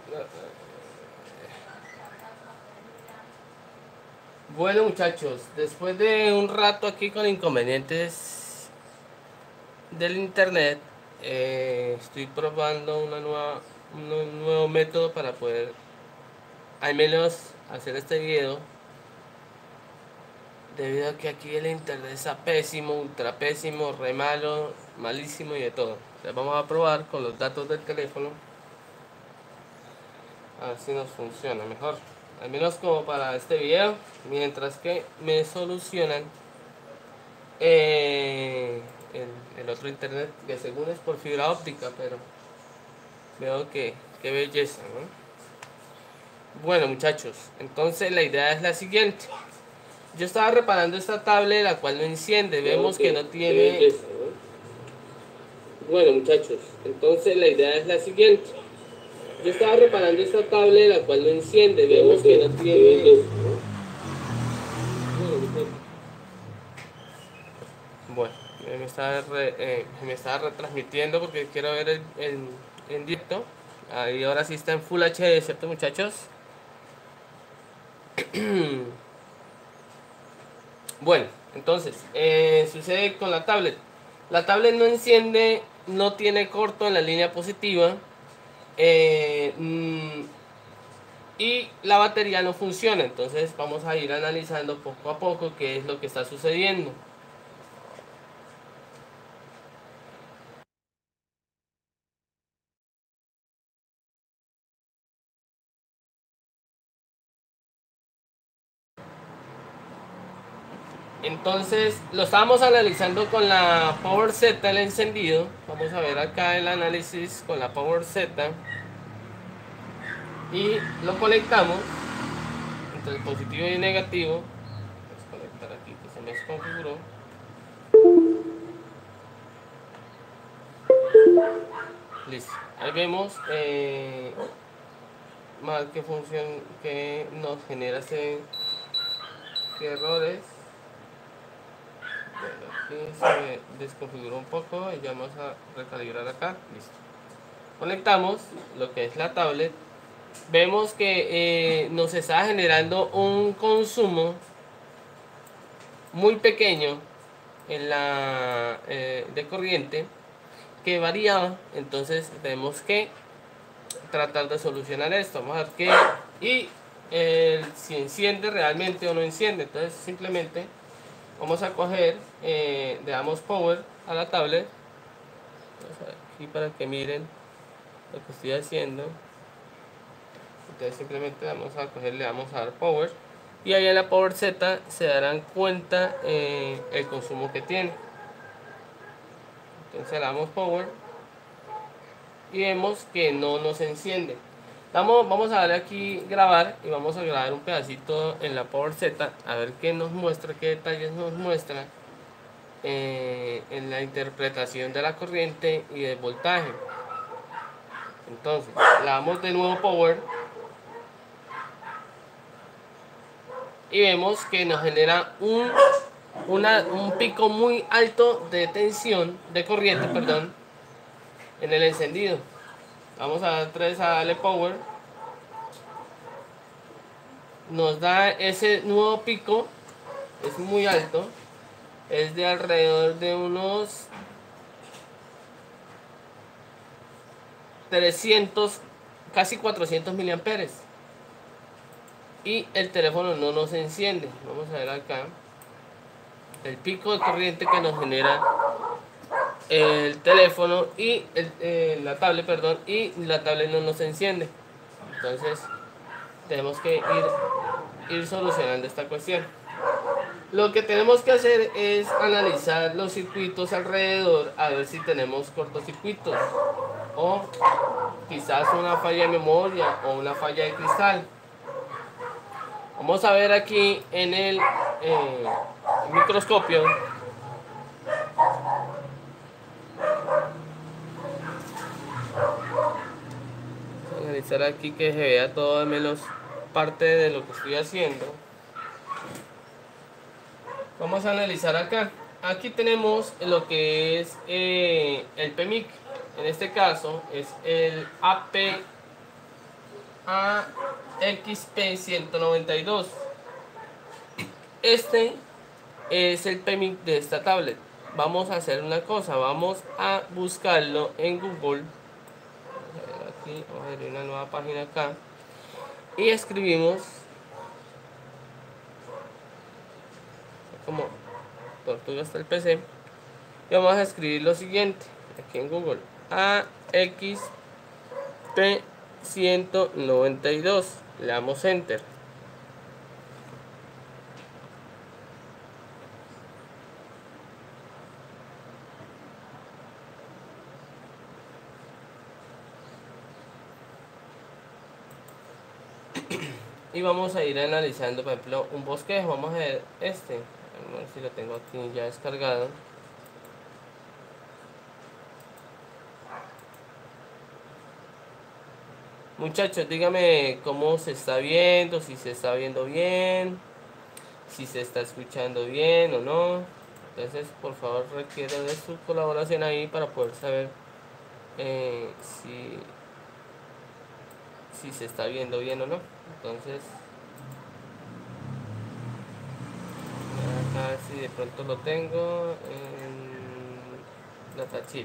Bueno muchachos, después de un rato aquí con inconvenientes del internet, estoy probando un nuevo método para poder al menos hacer este video, debido a que aquí el internet está pésimo, ultra pésimo, re malo, malísimo y de todo. Entonces vamos a probar con los datos del teléfono a ver si nos funciona mejor, al menos como para este video, mientras que me solucionan eh, el otro internet, que según es por fibra óptica, pero veo que qué belleza, ¿no? Bueno muchachos, entonces la idea es la siguiente. Yo estaba reparando esta tablet, la cual no enciende, vemos que no tiene... Bueno muchachos, entonces la idea es la siguiente. Yo estaba reparando esta tablet, la cual no enciende, vemos que no tiene... Bueno, me estaba retransmitiendo porque quiero ver en directo. Ahí ahora sí está en Full HD, ¿cierto muchachos? Bueno, entonces, sucede con la tablet. La tablet no enciende, no tiene corto en la línea positiva. eh, mm, y la batería no funciona. Entonces vamos a ir analizando poco a poco qué es lo que está sucediendo. Entonces lo estábamos analizando con la Power Z, el encendido. Vamos a ver acá el análisis con la Power Z. Y lo conectamos entre el positivo y el negativo. Vamos a conectar aquí que se me desconfiguró. Listo. Ahí vemos más que función que nos genera qué errores. Bueno, aquí se me desconfiguró un poco y ya vamos a recalibrar acá. Listo. Conectamos lo que es la tablet. Vemos que nos está generando un consumo muy pequeño en la de corriente, que varía. Entonces tenemos que tratar de solucionar esto. Vamos a ver qué y si enciende realmente o no enciende. Entonces simplemente vamos a coger, le damos power a la tablet. Vamos a ver aquí para que miren lo que estoy haciendo. Entonces simplemente vamos a coger, le damos a dar power, y ahí en la Power Z se darán cuenta el consumo que tiene. Entonces le damos power y vemos que no nos enciende. Vamos a darle aquí grabar y vamos a grabar un pedacito en la Power Z a ver qué nos muestra, qué detalles nos muestra en la interpretación de la corriente y del voltaje. Entonces le damos de nuevo power y vemos que nos genera un pico muy alto de tensión, de corriente, perdón, en el encendido. Vamos a dar 3 a darle power. Nos da ese nuevo pico, es muy alto, es de alrededor de unos 300, casi 400 miliamperes. Y el teléfono no nos enciende. Vamos a ver acá el pico de corriente que nos genera el teléfono y la tablet, perdón, y la tablet no nos enciende. Entonces tenemos que ir solucionando esta cuestión. Lo que tenemos que hacer es analizar los circuitos alrededor, a ver si tenemos cortocircuitos o quizás una falla de memoria o una falla de cristal. Vamos a ver aquí en el microscopio. Analizar aquí que se vea todo, al menos parte de lo que estoy haciendo. Vamos a analizar acá. Aquí tenemos lo que es el PMIC. En este caso es el AXP192. Este es el PMIC de esta tablet. Vamos a hacer una cosa, vamos a buscarlo en Google. Vamos a ver aquí, vamos a abrir una nueva página acá y escribimos como tortuga hasta el PC y vamos a escribir lo siguiente aquí en Google: AXP192. Le damos enter. Y vamos a ir analizando, por ejemplo, un bosquejo. Vamos a ver este, a ver si lo tengo aquí ya descargado. Muchachos, dígame cómo se está viendo, si se está viendo bien, si se está escuchando bien o no. Entonces, por favor, requiero de su colaboración ahí para poder saber si se está viendo bien o no. Entonces, acá si de pronto lo tengo en datasheet.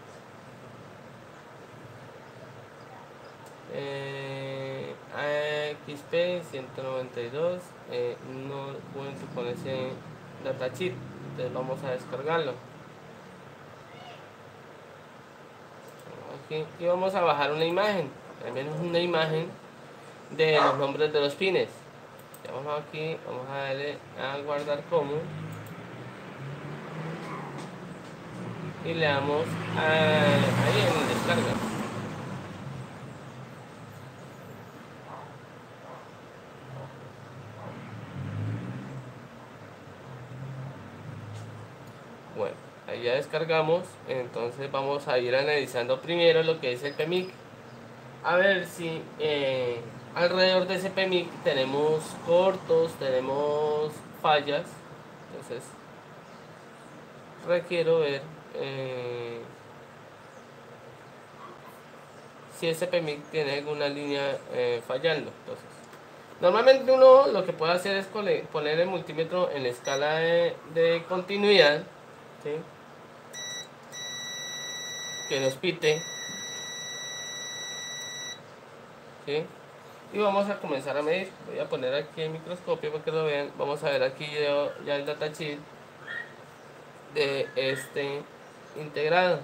AXP 192 no cuento con ese datasheet, entonces vamos a descargarlo aquí y vamos a bajar una imagen, al menos una imagen de los nombres de los pines. Ya vamos aquí, vamos a darle a guardar como y le damos ahí en descarga. Bueno, ahí ya descargamos, entonces vamos a ir analizando primero lo que es el PMIC. A ver si alrededor de ese PMIC tenemos cortos, tenemos fallas. Entonces requiero ver si ese PMIC tiene alguna línea fallando. Entonces, normalmente uno lo que puede hacer es poner el multímetro en la escala de continuidad, ¿sí? Que nos pite, ¿sí? Y vamos a comenzar a medir. Voy a poner aquí el microscopio para que lo vean. Vamos a ver aquí ya el datasheet de este integrado.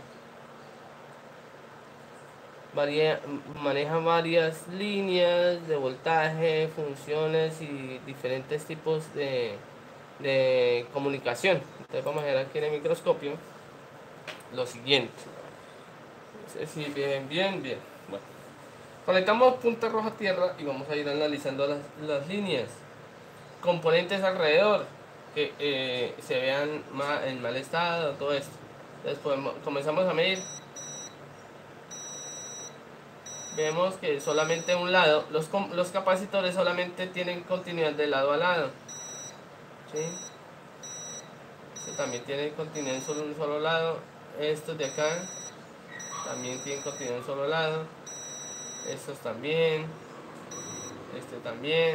Maneja varias líneas de voltaje, funciones y diferentes tipos de comunicación. Entonces vamos a ver aquí en el microscopio lo siguiente. No sé si bien. Bueno, conectamos punta roja tierra y vamos a ir analizando las líneas, componentes alrededor que se vean en mal estado, todo esto. Entonces comenzamos a medir. Vemos que solamente un lado, los capacitores solamente tienen continuidad de lado a lado, ¿sí? Este también tiene continuidad en un solo lado. Estos de acá también tienen continuidad en un solo lado. Estos también. Este también.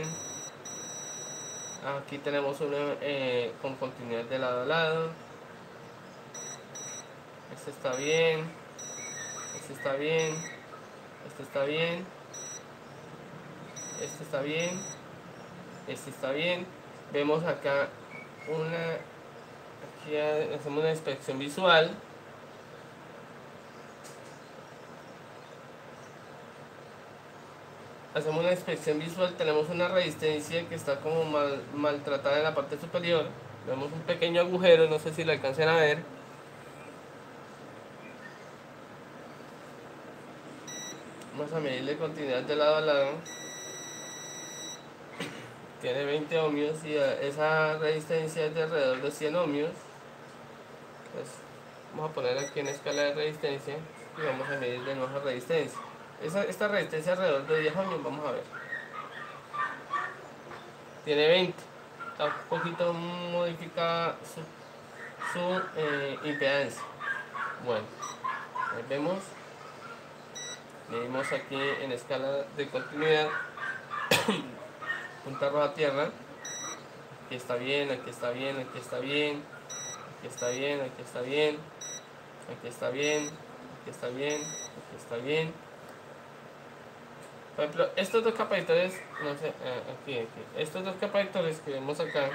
Aquí tenemos uno con continuidad de lado a lado. Este está bien. Este está bien. Este está bien. Este está bien. Este está bien. Vemos acá aquí hacemos una inspección visual. Hacemos una inspección visual, tenemos una resistencia que está como maltratada en la parte superior. Vemos un pequeño agujero, no sé si lo alcancen a ver. Vamos a medirle continuidad de lado a lado. Tiene 20 ohmios y esa resistencia es de alrededor de 100 ohmios. Entonces, vamos a poner aquí en escala de resistencia y vamos a medir de nuevo la resistencia. Esta resistencia alrededor de 10 ohmios, vamos a ver. Tiene 20. Está un poquito modificada su impedancia. Bueno, ahí vemos Medimos aquí en escala de continuidad, punta roja tierra. Aquí está bien, aquí está bien, aquí está bien, aquí está bien, aquí está bien, aquí está bien, aquí está bien, aquí está bien. Por ejemplo, estos dos capacitores, no sé, aquí, estos dos capacitores que vemos acá,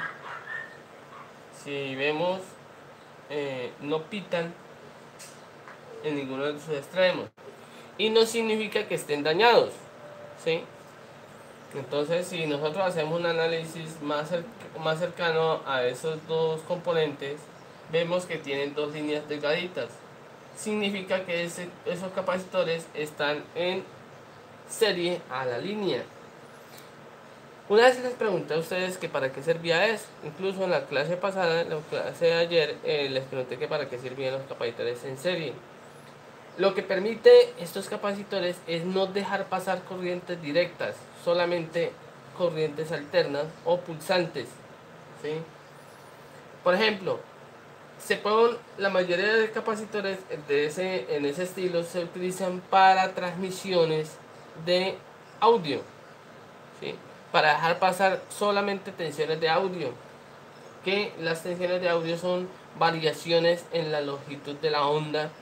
si vemos, no pitan en ninguno de sus extremos. Y no significa que estén dañados, ¿sí? Entonces, si nosotros hacemos un análisis más cercano a esos dos componentes, vemos que tienen dos líneas delgaditas. Significa que esos capacitores están en serie a la línea. Una vez les pregunté a ustedes que para qué servía eso. Incluso en la clase pasada, en la clase de ayer, les pregunté que para qué servían los capacitores en serie. Lo que permite estos capacitores es no dejar pasar corrientes directas, solamente corrientes alternas o pulsantes, ¿sí? Por ejemplo, la mayoría de capacitores en ese estilo se utilizan para transmisiones de audio, ¿sí? Para dejar pasar solamente tensiones de audio, que las tensiones de audio son variaciones en la longitud de la onda,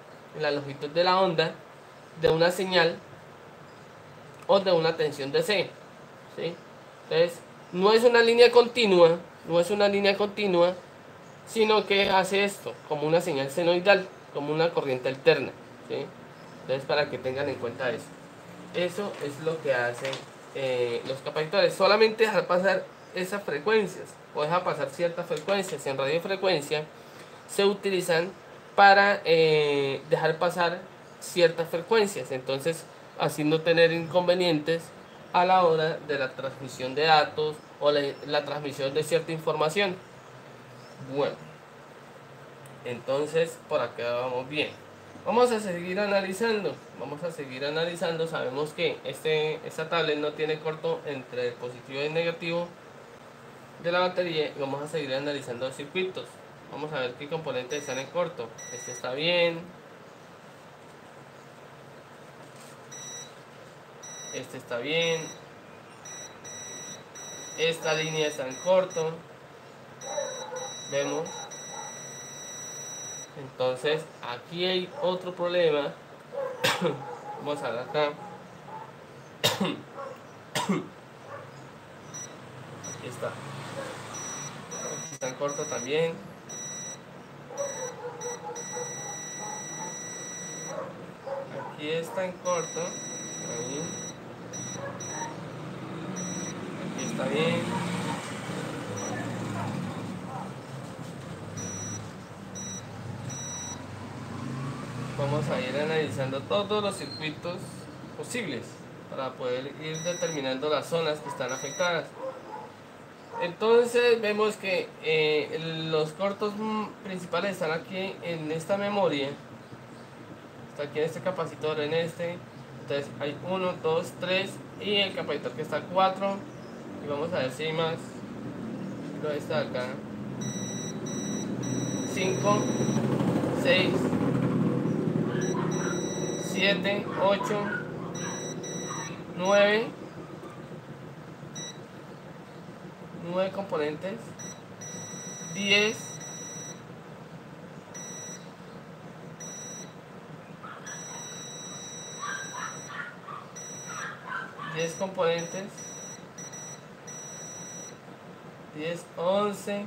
de una señal o de una tensión DC, ¿sí? Entonces, no es una línea continua, sino que hace esto como una señal senoidal, como una corriente alterna, ¿sí? Entonces, para que tengan en cuenta eso. Eso es lo que hacen los capacitores. Solamente dejar pasar esas frecuencias, o dejar pasar ciertas frecuencias. En radiofrecuencia se utilizan para dejar pasar ciertas frecuencias. Entonces, así no tener inconvenientes a la hora de la transmisión de datos o la transmisión de cierta información. Bueno, entonces por acá vamos bien. Vamos a seguir analizando. Sabemos que esta tablet no tiene corto entre el positivo y el negativo de la batería. Y vamos a seguir analizando los circuitos. Vamos a ver qué componentes están en corto. Este está bien. Este está bien. Esta línea está en corto. Vemos. Entonces aquí hay otro problema. Vamos a ver acá. Aquí está. Aquí está en corto también. Aquí está en corto. Ahí. Aquí está bien. Vamos a ir analizando todos los circuitos posibles para poder ir determinando las zonas que están afectadas. Entonces vemos que los cortos principales están aquí en esta memoria. Está aquí en este capacitor, en este. Entonces hay 1, 2, 3 y el capacitor que está 4. Y vamos a ver si hay más. Pero está acá. 5, 6, 7, 8, 9 componentes, 10, 10 componentes, 10, 11,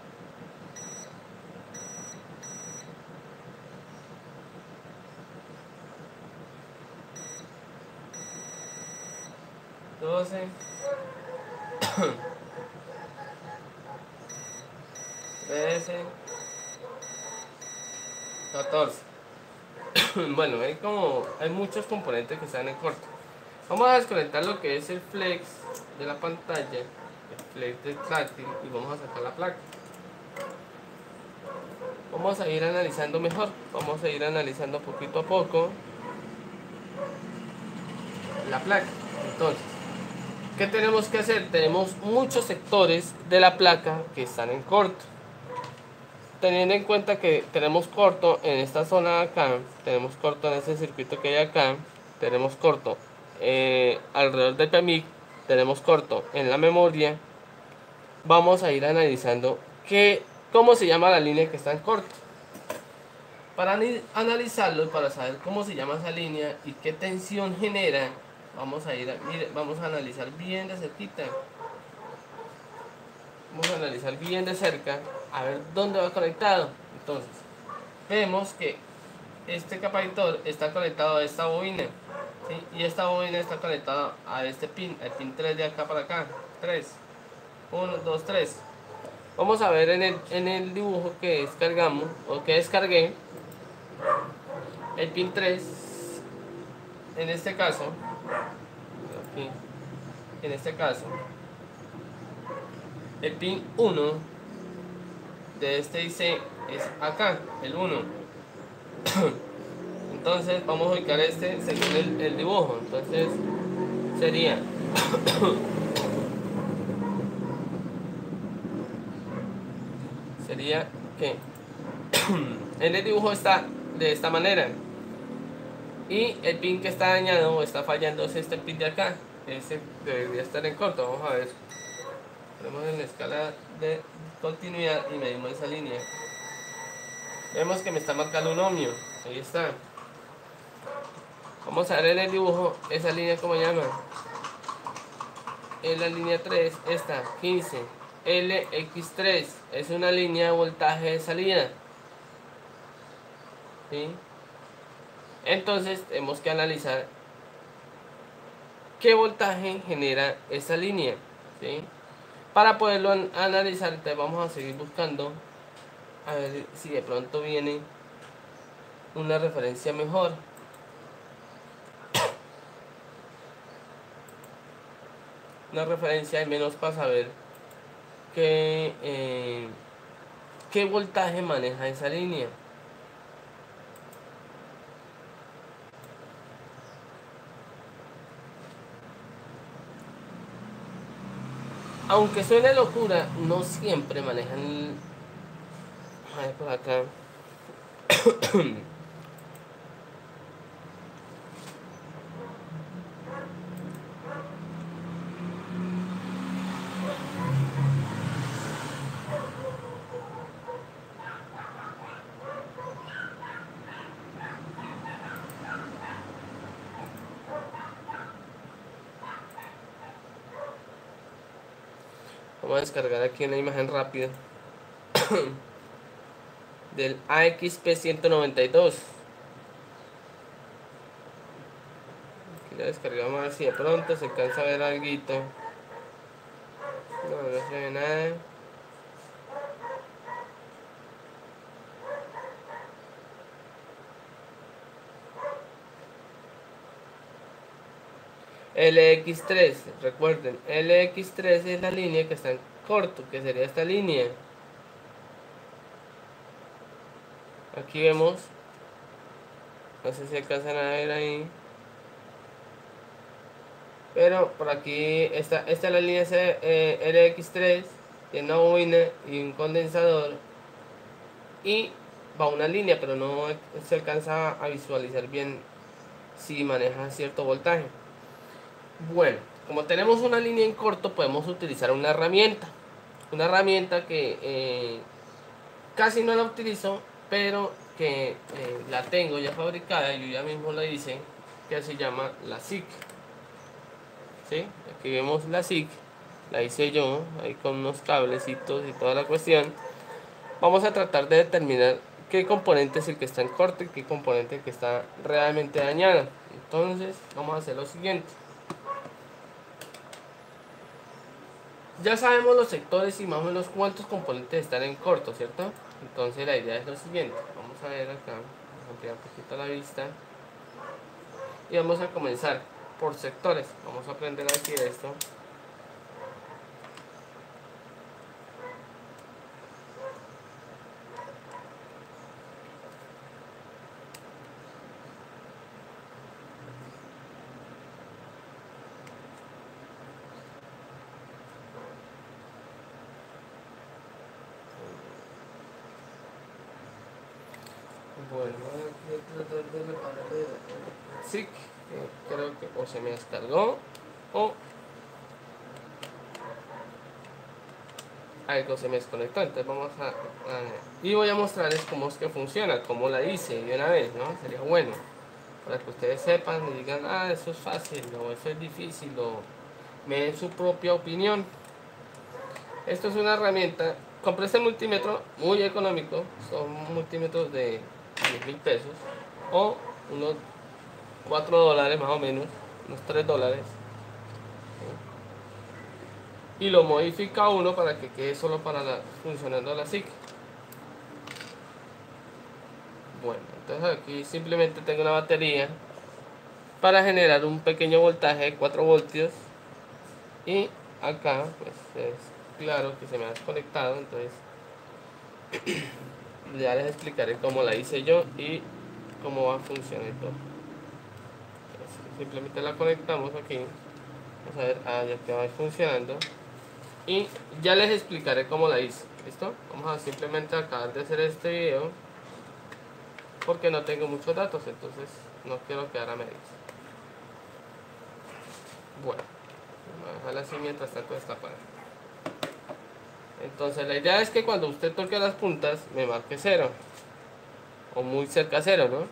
12, 13, 14. Bueno, hay muchos componentes que están en corto. Vamos a desconectar lo que es el flex de la pantalla, el flex del táctil, y vamos a sacar la placa. Vamos a ir analizando mejor, vamos a ir analizando poquito a poco la placa. Entonces, ¿qué tenemos que hacer? Tenemos muchos sectores de la placa que están en corto. Teniendo en cuenta que tenemos corto en esta zona de acá, tenemos corto en este circuito que hay acá, tenemos corto alrededor del PMIC, tenemos corto en la memoria, vamos a ir analizando cómo se llama la línea que está en corto. Para analizarlo y para saber cómo se llama esa línea y qué tensión genera, vamos a analizar bien de cerquita. Vamos a analizar bien de cerca a ver dónde va conectado. Entonces, vemos que este capacitor está conectado a esta bobina, ¿sí? Y esta bobina está conectada a este pin, el pin 3 de acá para acá. 3, 1, 2, 3. Vamos a ver en el dibujo que descargamos o que descargué. El pin 3, en este caso, aquí, en este caso, el pin 1 de este IC es acá, el 1. Entonces vamos a ubicar este según el dibujo. Entonces sería que en el dibujo está de esta manera y el pin que está dañado o está fallando es este pin de acá. Ese debería estar en corto. Vamos a ver, ponemos en la escala de continuidad y medimos esa línea. Vemos que me está marcando un ohmio. Ahí está. Vamos a ver en el dibujo esa línea, ¿cómo llama? Es la línea 3, esta, 15. LX3 es una línea de voltaje de salida. ¿Sí? Entonces tenemos que analizar qué voltaje genera esa línea. ¿Sí? Para poderlo analizar, entonces vamos a seguir buscando a ver si de pronto viene una referencia mejor. Una referencia al menos para saber qué voltaje maneja esa línea. Aunque suene locura, no siempre manejan. A ver por acá. Vamos a descargar aquí una imagen rápida del AXP192. Aquí la descargamos a ver si de pronto se alcanza a ver algo. No, no se ve nada. LX3, recuerden, LX3 es la línea que está en corto, que sería esta línea. Aquí vemos, no sé si alcanzan a ver ahí, pero por aquí esta es la línea LX3, tiene una bobina y un condensador y va una línea, pero no se alcanza a visualizar bien si maneja cierto voltaje. Bueno, como tenemos una línea en corto, podemos utilizar una herramienta que casi no la utilizo, pero que la tengo ya fabricada, yo ya mismo la hice, que se llama la SIC. ¿Sí? Aquí vemos la SIC, la hice yo, ahí con unos cablecitos y toda la cuestión. Vamos a tratar de determinar qué componente es el que está en corto y qué componente es el que está realmente dañado. Entonces vamos a hacer lo siguiente. Ya sabemos los sectores y más o menos cuántos componentes están en corto, ¿cierto? Entonces la idea es lo siguiente. Vamos a ver acá, vamos a ampliar un poquito la vista. Y vamos a comenzar por sectores. Vamos a aprender aquí esto. Bueno, voy a tratar de repararle el SIC, que creo que o se me descargó o algo se me desconectó. Entonces vamos y voy a mostrarles cómo es que funciona, cómo la hice de una vez, ¿no? Sería bueno para que ustedes sepan y digan, ah, eso es fácil o eso es difícil, o me den su propia opinión. Esto es una herramienta. Compré este multímetro muy económico, son multímetros de 10.000 pesos o unos $4 más o menos, unos $3. Y lo modifica uno para que quede solo para funcionando la SIC. Bueno, entonces aquí simplemente tengo una batería para generar un pequeño voltaje de 4 voltios y acá pues es claro que se me ha desconectado, entonces ya les explicaré cómo la hice yo y cómo va a funcionar todo. Entonces, simplemente la conectamos aquí, vamos a ver, ya que va funcionando y ya les explicaré cómo la hice. ¿Listo? Vamos a simplemente acabar de hacer este video porque no tengo muchos datos, entonces no quiero quedar a medias. Bueno, vamos a dejarla así mientras tanto destapada. Entonces la idea es que cuando usted toque las puntas me marque 0 o muy cerca a 0, ¿no?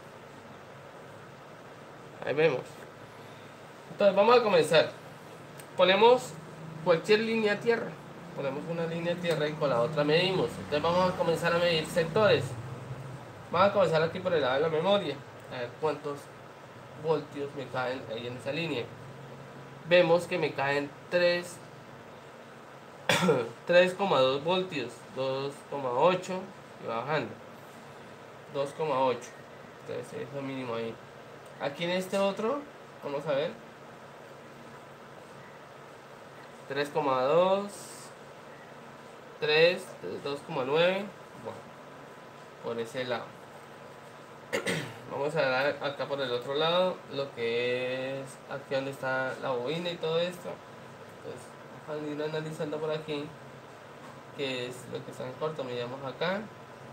Ahí vemos. Entonces vamos a comenzar. Ponemos cualquier línea tierra, ponemos una línea tierra y con la otra medimos. Entonces vamos a comenzar a medir sectores. Vamos a comenzar aquí por el lado de la memoria, a ver cuántos voltios me caen ahí en esa línea. Vemos que me caen 3,2 voltios, 2,8 y va bajando 2,8. Entonces es lo mínimo ahí. Aquí en este otro vamos a ver 3,2, 3, 2,9. Bueno, por ese lado. Vamos a ver acá por el otro lado lo que es aquí donde está la bobina y todo esto. Entonces vamos a ir analizando por aquí que es lo que está en corto. Miramos acá,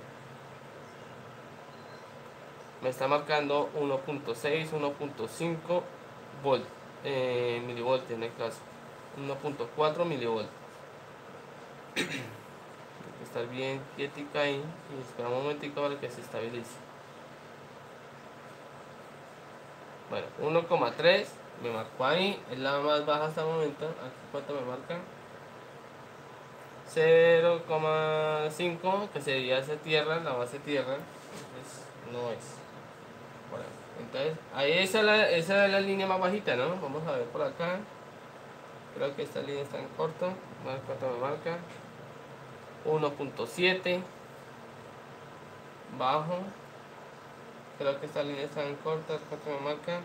me está marcando 1.6, 1.5 volt, milivoltios en el caso, 1.4 milivoltios. Hay que estar bien quietica ahí y esperar un momentico para que se estabilice. Bueno, 1,3 me marcó ahí, es la más baja hasta el momento. Aquí cuánto me marca, 0,5, que sería esa tierra, la base tierra. Entonces no es. Bueno, entonces ahí esa es la línea más bajita, ¿no? Vamos a ver por acá. Creo que esta línea está en corto. A ver cuánto me marca, 1.7 bajo. Creo que esta línea está en corta. ¿Cuánto me marca?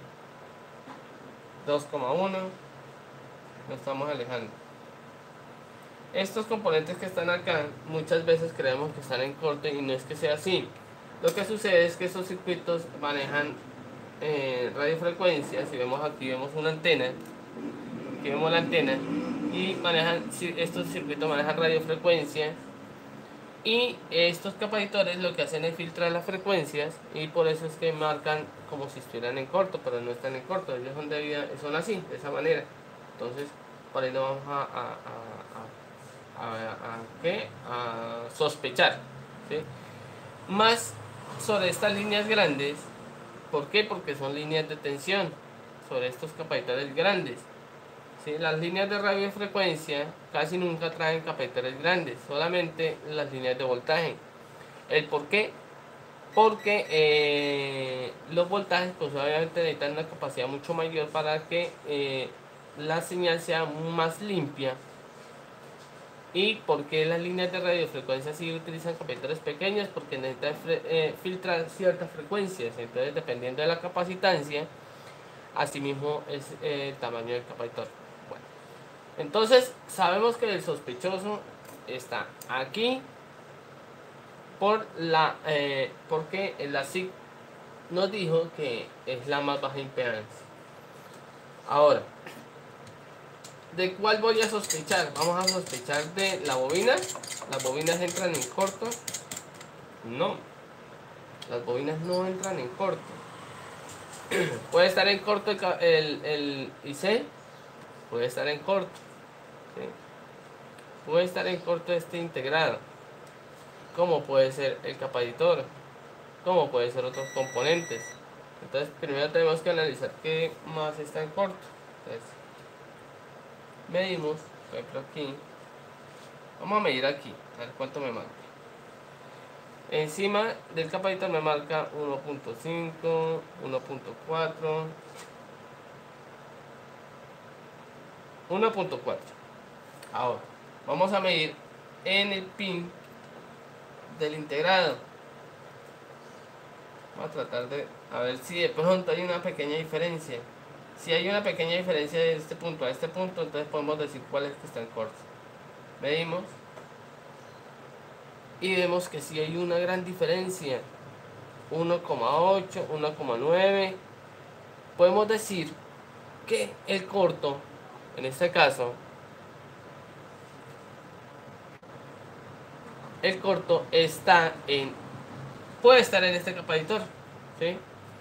2,1. Nos estamos alejando. Estos componentes que están acá muchas veces creemos que están en corto y no es que sea así. Lo que sucede es que estos circuitos manejan radiofrecuencias. Si vemos aquí, vemos una antena. Aquí vemos la antena y estos circuitos manejan radiofrecuencias. Y estos capacitores lo que hacen es filtrar las frecuencias y por eso es que marcan como si estuvieran en corto, pero no están en corto, ellos son así, de esa manera. Entonces, por ahí no vamos a sospechar, ¿sí? Más sobre estas líneas grandes, ¿por qué? Porque son líneas de tensión sobre estos capacitores grandes. ¿Sí? Las líneas de radiofrecuencia casi nunca traen capacitores grandes, solamente las líneas de voltaje. ¿El por qué? Porque los voltajes pues obviamente necesitan una capacidad mucho mayor para que la señal sea más limpia. ¿Y por qué las líneas de radiofrecuencia sí utilizan capacitores pequeños? Porque necesitan filtrar ciertas frecuencias. Entonces, dependiendo de la capacitancia, asimismo es el tamaño del capacitor. Bueno, entonces sabemos que el sospechoso está aquí porque la SIC nos dijo que es la más baja impedancia. Ahora, ¿de cuál voy a sospechar? Vamos a sospechar de la bobina. ¿Las bobinas entran en corto? No. las bobinas no entran en corto. Puede estar en corto el IC, puede estar en corto, ¿sí? Puede estar en corto este integrado, como puede ser el capa editor, como puede ser otros componentes. Entonces primero tenemos que analizar qué más está en corto. Entonces, medimos, por ejemplo aquí, vamos a medir aquí, a ver cuánto me marca. Encima del capa editor me marca 1.5, 1.4, 1.4. Ahora, vamos a medir en el pin del integrado. Vamos a tratar de a ver si de pronto hay una pequeña diferencia. Si hay una pequeña diferencia de este punto a este punto, entonces podemos decir cuál es el que está en corto. Medimos y vemos que si hay una gran diferencia, 1,8, 1,9. Podemos decir que el corto, en este caso, el corto está en, puede estar en este capa editor, ¿sí?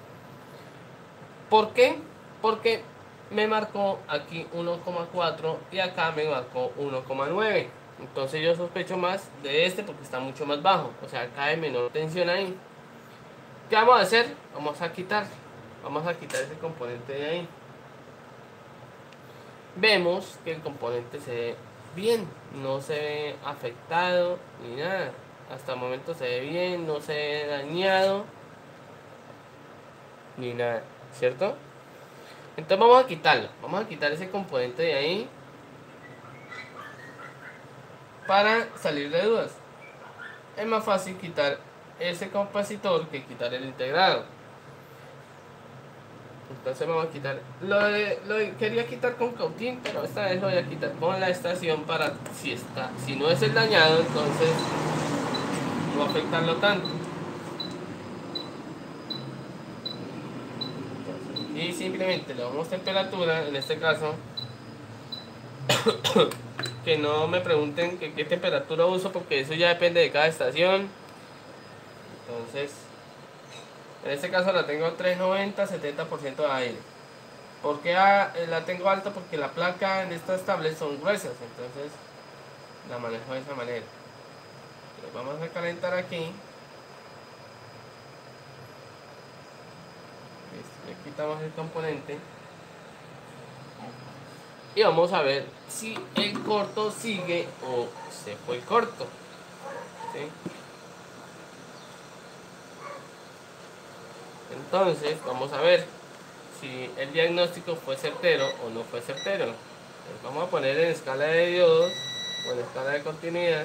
¿Por qué? Porque me marcó aquí 1,4 y acá me marcó 1,9. Entonces yo sospecho más de este porque está mucho más bajo, o sea, cae menor tensión ahí. ¿Qué vamos a hacer? Vamos a quitar ese componente de ahí. Vemos que el componente se ve bien, no se ve afectado ni nada. Hasta el momento se ve bien, no se ve dañado ni nada, ¿cierto? Entonces vamos a quitarlo, vamos a quitar ese componente de ahí para salir de dudas. Es más fácil quitar ese capacitor que quitar el integrado. Entonces vamos a quitar quería quitar con cautín, pero esta vez lo voy a quitar con la estación para si no es el dañado, entonces no afectarlo tanto. Y simplemente le damos temperatura, en este caso que no me pregunten qué temperatura uso, porque eso ya depende de cada estación. Entonces en este caso la tengo a 390, 70% de aire. ¿Por qué la tengo alta? Porque la placa en estas tablets son gruesas, entonces la manejo de esa manera. Entonces vamos a calentar aquí. Le quitamos el componente y vamos a ver si el corto sigue o se fue el corto, ¿sí? Entonces vamos a ver si el diagnóstico fue certero o no fue certero. Entonces, vamos a poner en escala de diodos o en escala de continuidad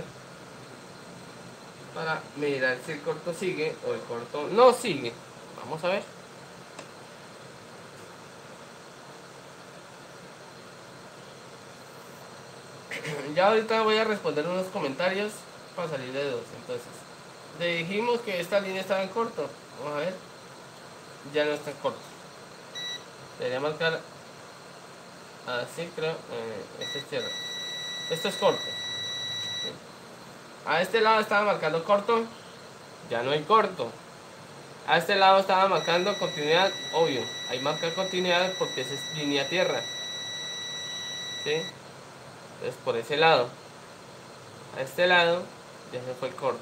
para mirar si el corto sigue o el corto no sigue. Vamos a ver. Ya ahorita voy a responder unos comentarios para salir de dudas. Entonces, le dijimos que esta línea estaba en corto. Vamos a ver. Ya no está en corto. Debería marcar así, creo. Este es tierra. Esto es corto. ¿Sí? A este lado estaba marcando corto. Ya no hay corto. A este lado estaba marcando continuidad. Obvio. Ahí marca continuidad porque esa es línea tierra. ¿Sí? Entonces por ese lado. A este lado ya se fue el corto.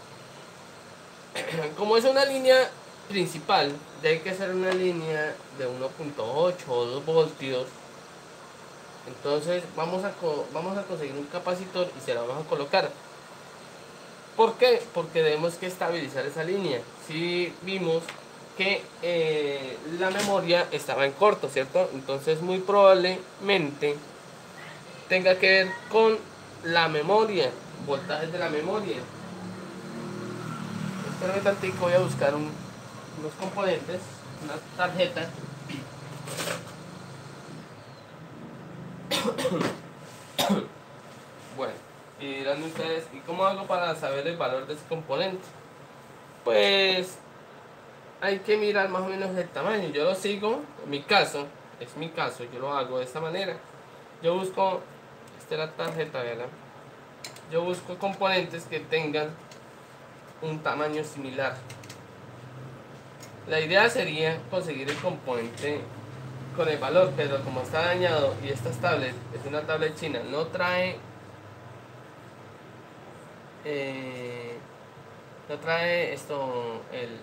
Como es una línea principal, ya hay que hacer una línea de 1.8 o 2 voltios. Entonces vamos a conseguir un capacitor y se lo vamos a colocar. ¿Por qué? Porque debemos que estabilizar esa línea. Si vimos que la memoria estaba en corto, ¿cierto? Entonces muy probablemente tenga que ver con la memoria, voltajes de la memoria. Espérame tantico, voy a buscar unos componentes, una tarjeta. Bueno, y dirán ustedes, ¿y cómo hago para saber el valor de ese componente? Pues hay que mirar más o menos el tamaño. Yo lo sigo, en mi caso, es mi caso, yo lo hago de esta manera. Yo busco, esta es la tarjeta, ¿verdad? Yo busco componentes que tengan un tamaño similar. La idea sería conseguir el componente con el valor, pero como está dañado y esta tablet es una tablet china, no trae esto,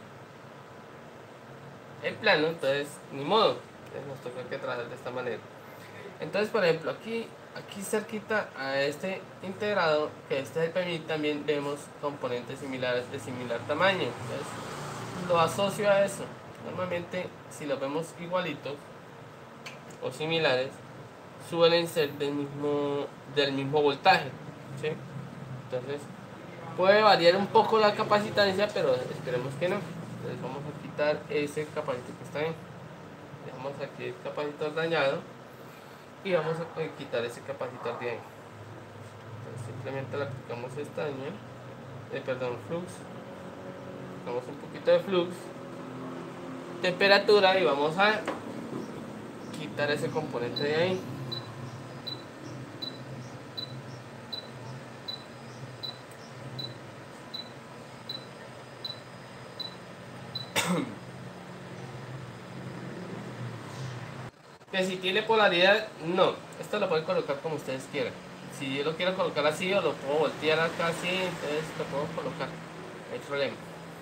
el plano, entonces ni modo, entonces nos toca que trabajar de esta manera. Entonces, por ejemplo, aquí cerquita a este integrado, que este es el PMI, también vemos componentes similares de similar tamaño. Entonces, lo asocio a eso. Normalmente, si los vemos igualitos o similares, suelen ser del mismo voltaje, ¿sí? Entonces, puede variar un poco la capacitancia, pero esperemos que no. Entonces, vamos a quitar ese capacitor que está ahí. Dejamos aquí el capacitor dañado y vamos a quitar ese capacitor de ahí. Entonces, simplemente le aplicamos estaño, flux, aplicamos un poquito de flux, temperatura y vamos a quitar ese componente de ahí. Que si tiene polaridad, no, esto lo pueden colocar como ustedes quieran. Si yo lo quiero colocar así o lo puedo voltear acá así, entonces lo puedo colocar, no hay problema.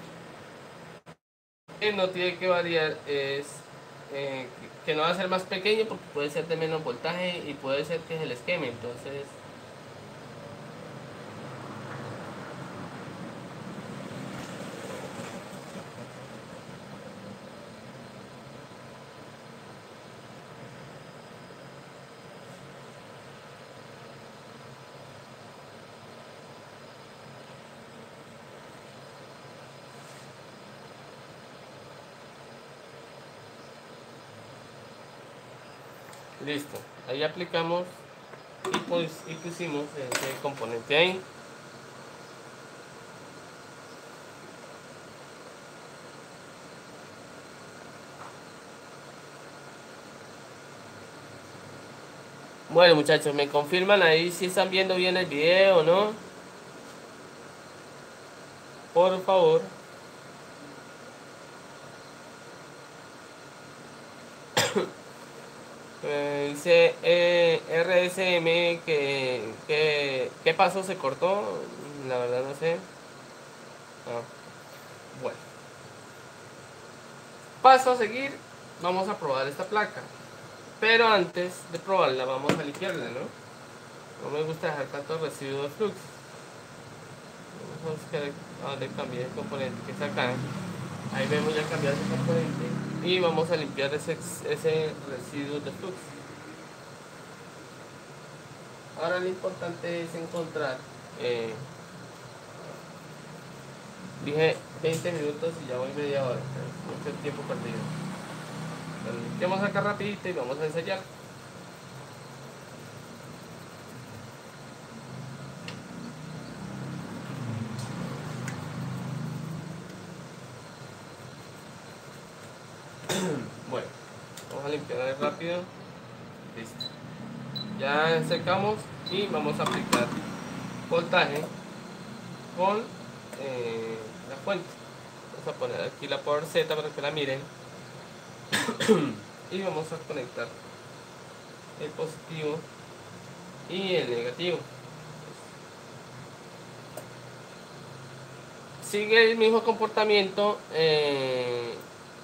Que no tiene que variar es que no va a ser más pequeño porque puede ser de menos voltaje y puede ser que se les queme, entonces listo, ahí aplicamos y pusimos ese componente ahí. Bueno muchachos, me confirman ahí si están viendo bien el video o no, por favor. Dice RSM ¿qué paso se cortó? La verdad no sé. Bueno, paso a seguir, vamos a probar esta placa, pero antes de probarla vamos a limpiarla, no me gusta dejar tanto residuo de flux. Vamos a buscar a donde cambié el componente que está acá. Ahí vemos ya cambiado ese componente y vamos a limpiar ese residuo de flux. Ahora lo importante es encontrar, dije 20 minutos y ya voy media hora, mucho tiempo perdido. Lo limpiamos acá rapidito y vamos a ensayar. Bueno, vamos a limpiar rápido. Listo. Ya secamos y vamos a aplicar voltaje con la fuente. Vamos a poner aquí la Power Z para que la miren. Y vamos a conectar el positivo y el negativo. Sigue el mismo comportamiento en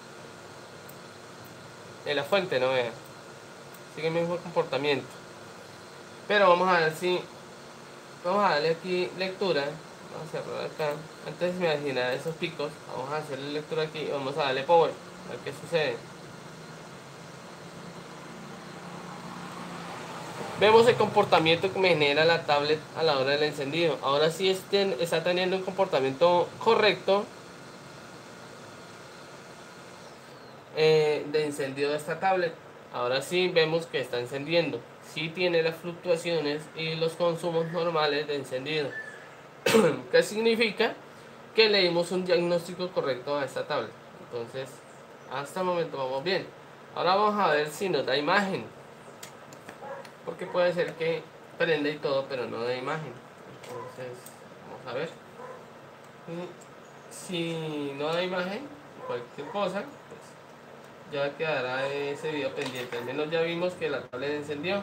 la fuente, ¿no? Vean. Sigue el mismo comportamiento. Pero vamos a ver si... Vamos a darle aquí lectura. Vamos a cerrar acá. Antes de imaginar esos picos, vamos a hacerle lectura aquí y vamos a darle power. A ver qué sucede. Vemos el comportamiento que me genera la tablet a la hora del encendido. Ahora sí está teniendo un comportamiento correcto de encendido de esta tablet. Ahora sí vemos que está encendiendo. Sí tiene las fluctuaciones y los consumos normales de encendido. ¿Qué significa? Que le dimos un diagnóstico correcto a esta tablet. Entonces, hasta el momento vamos bien. Ahora vamos a ver si nos da imagen. Porque puede ser que prenda y todo, pero no da imagen. Entonces, vamos a ver. Si no da imagen, cualquier cosa, pues ya quedará ese video pendiente. Al menos ya vimos que la tablet encendió.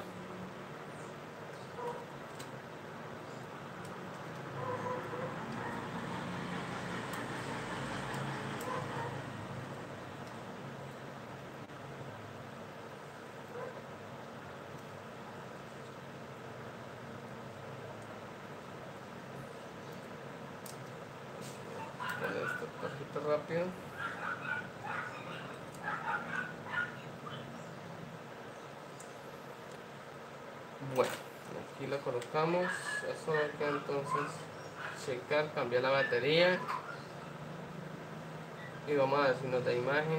Poner esta tarjeta rápido. Bueno, aquí la colocamos. Eso acá entonces checar, cambiar la batería y vamos a ver si nos da imagen.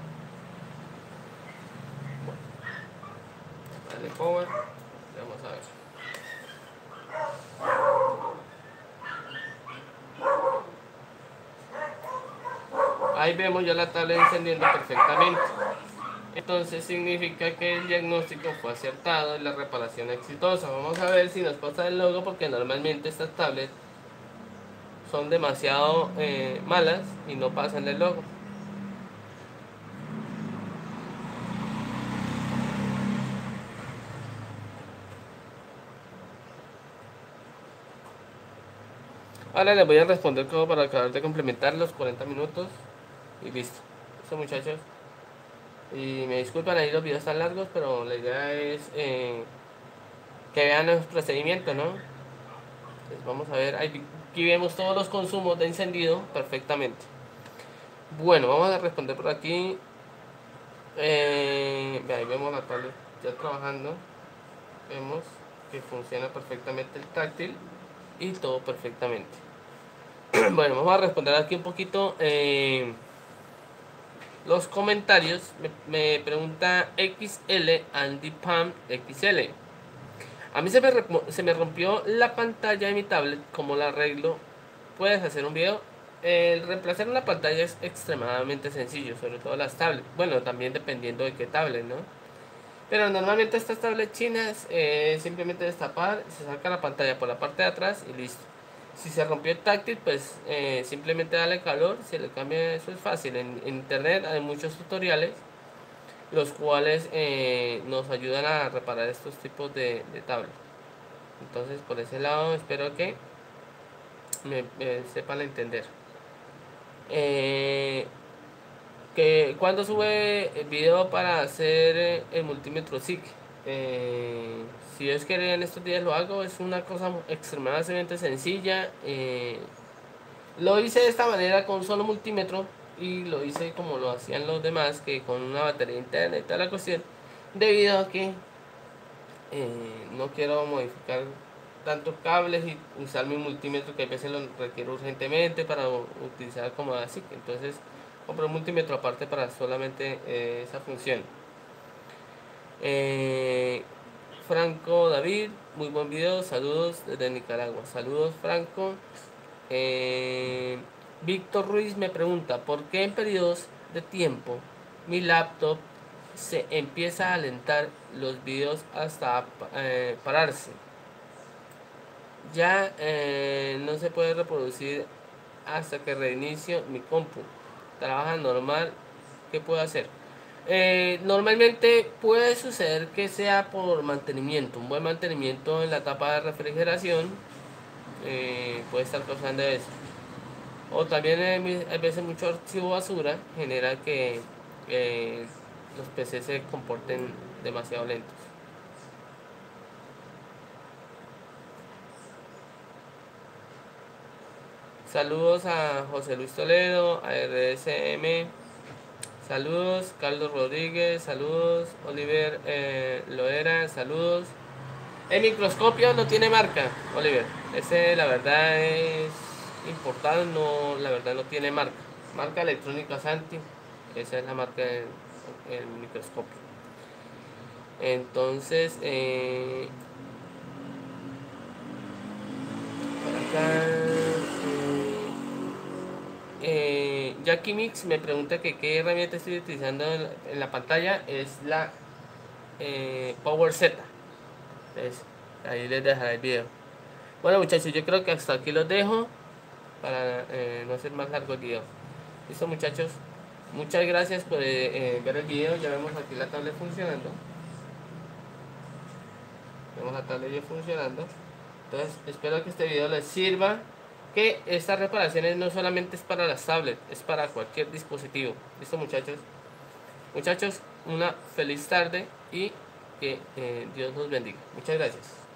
Bueno, dale power, vamos a ver. Ahí vemos ya la tablet encendiendo perfectamente. Entonces significa que el diagnóstico fue acertado y la reparación exitosa. Vamos a ver si nos pasa el logo, porque normalmente estas tablets son demasiado malas y no pasan el logo. Ahora les voy a responder como para acabar de complementar los 40 minutos y listo. Listo, muchachos. Y me disculpan ahí los videos tan largos, pero la idea es que vean los procedimientos, ¿no? Entonces vamos a ver, aquí vemos todos los consumos de encendido perfectamente. Bueno, vamos a responder por aquí. Ahí vemos la tablet ya trabajando. Vemos que funciona perfectamente el táctil y todo perfectamente. Bueno, vamos a responder aquí un poquito los comentarios. Me pregunta XL Andy Pam XL. A mí se me rompió la pantalla de mi tablet. ¿Cómo la arreglo? ¿Puedes hacer un video? El reemplazar una pantalla es extremadamente sencillo, sobre todo las tablets. Bueno, también dependiendo de qué tablet, ¿no? Pero normalmente estas tablets chinas simplemente destapar, se saca la pantalla por la parte de atrás y listo. Si se rompió el táctil, pues simplemente darle calor, se le cambia, eso es fácil. En internet hay muchos tutoriales, los cuales nos ayudan a reparar estos tipos de tablets. Entonces por ese lado espero que me sepan entender. Que cuando sube el video para hacer el multímetro SIG, si Dios quiere en estos días lo hago. Es una cosa extremadamente sencilla. Lo hice de esta manera con solo multímetro y lo hice como lo hacían los demás, que con una batería interna y toda la cuestión, debido a que no quiero modificar tantos cables y usar mi multímetro, que a veces lo requiero urgentemente para utilizar como así. Entonces compré un multímetro aparte para solamente esa función. Franco David, muy buen video, saludos desde Nicaragua. Saludos, Franco. Víctor Ruiz me pregunta, ¿por qué en periodos de tiempo mi laptop se empieza a alentar los videos hasta pararse? Ya no se puede reproducir hasta que reinicio mi compu. Trabaja normal. ¿Qué puedo hacer? Normalmente puede suceder que sea por mantenimiento. Un buen mantenimiento en la tapa de refrigeración puede estar causando eso. O también hay veces mucho archivo basura genera que los PC se comporten demasiado lentos. Saludos a José Luis Toledo, a RSM. Saludos, Carlos Rodríguez. Saludos, Oliver Loera. Saludos. El microscopio no tiene marca, Oliver. Ese la verdad es importado, no, la verdad no tiene marca. Marca Electrónica Santi. Esa es la marca del microscopio. Entonces, por acá. Jackie Mix me pregunta que qué herramienta estoy utilizando en la pantalla. Es la Power Z. Entonces, ahí les dejaré el video. Bueno, muchachos, yo creo que hasta aquí los dejo para no hacer más largo el video. ¿Listo, muchachos? Muchas gracias por ver el video. Ya vemos aquí la tablet funcionando. Vemos la tablet ya funcionando. Entonces espero que este video les sirva. Que estas reparaciones no solamente es para las tablets, es para cualquier dispositivo. ¿Listo, muchachos? Muchachos, una feliz tarde y que Dios los bendiga. Muchas gracias.